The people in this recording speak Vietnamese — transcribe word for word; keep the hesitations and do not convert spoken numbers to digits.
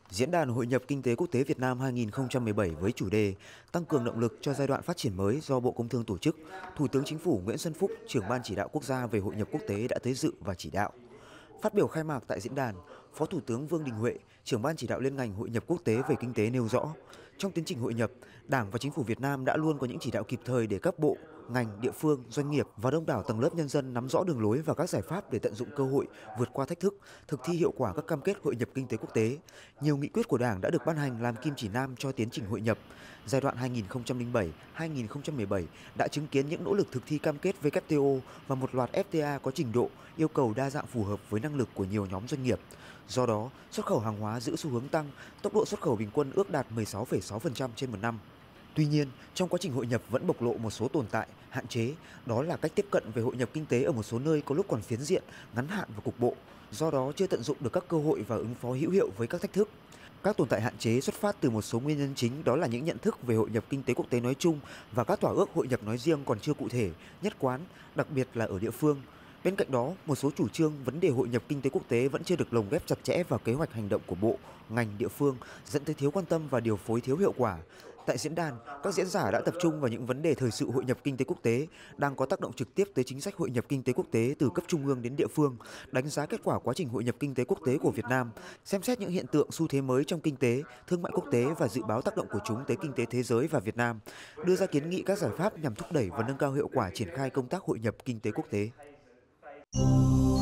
Diễn đàn Hội nhập Kinh tế Quốc tế Việt Nam hai nghìn không trăm mười bảy với chủ đề Tăng cường động lực cho giai đoạn phát triển mới do Bộ Công Thương tổ chức, Thủ tướng Chính phủ Nguyễn Xuân Phúc, trưởng Ban chỉ đạo quốc gia về hội nhập quốc tế đã tới dự và chỉ đạo. Phát biểu khai mạc tại diễn đàn, Phó Thủ tướng Vương Đình Huệ, trưởng Ban chỉ đạo liên ngành hội nhập quốc tế về kinh tế nêu rõ, trong tiến trình hội nhập, Đảng và Chính phủ Việt Nam đã luôn có những chỉ đạo kịp thời để các bộ, ngành, địa phương, doanh nghiệp và đông đảo tầng lớp nhân dân nắm rõ đường lối và các giải pháp để tận dụng cơ hội, vượt qua thách thức, thực thi hiệu quả các cam kết hội nhập kinh tế quốc tế. Nhiều nghị quyết của Đảng đã được ban hành làm kim chỉ nam cho tiến trình hội nhập. Giai đoạn hai nghìn không trăm lẻ bảy đến hai nghìn không trăm mười bảy đã chứng kiến những nỗ lực thực thi cam kết vê kép tê o và một loạt ép tê a có trình độ, yêu cầu đa dạng phù hợp với năng lực của nhiều nhóm doanh nghiệp. Do đó, xuất khẩu hàng hóa giữ xu hướng tăng, tốc độ xuất khẩu bình quân ước đạt mười sáu phẩy sáu phần trăm trên một năm. Tuy nhiên, trong quá trình hội nhập vẫn bộc lộ một số tồn tại, hạn chế, đó là cách tiếp cận về hội nhập kinh tế ở một số nơi có lúc còn phiến diện, ngắn hạn và cục bộ, do đó chưa tận dụng được các cơ hội và ứng phó hữu hiệu với các thách thức. Các tồn tại hạn chế xuất phát từ một số nguyên nhân chính, đó là những nhận thức về hội nhập kinh tế quốc tế nói chung và các thỏa ước hội nhập nói riêng còn chưa cụ thể, nhất quán, đặc biệt là ở địa phương. Bên cạnh đó, một số chủ trương, vấn đề hội nhập kinh tế quốc tế vẫn chưa được lồng ghép chặt chẽ vào kế hoạch hành động của bộ, ngành, địa phương, dẫn tới thiếu quan tâm và điều phối thiếu hiệu quả. Tại diễn đàn, các diễn giả đã tập trung vào những vấn đề thời sự hội nhập kinh tế quốc tế đang có tác động trực tiếp tới chính sách hội nhập kinh tế quốc tế từ cấp trung ương đến địa phương, đánh giá kết quả quá trình hội nhập kinh tế quốc tế của Việt Nam, xem xét những hiện tượng xu thế mới trong kinh tế, thương mại quốc tế và dự báo tác động của chúng tới kinh tế thế giới và Việt Nam, đưa ra kiến nghị các giải pháp nhằm thúc đẩy và nâng cao hiệu quả triển khai công tác hội nhập kinh tế quốc tế.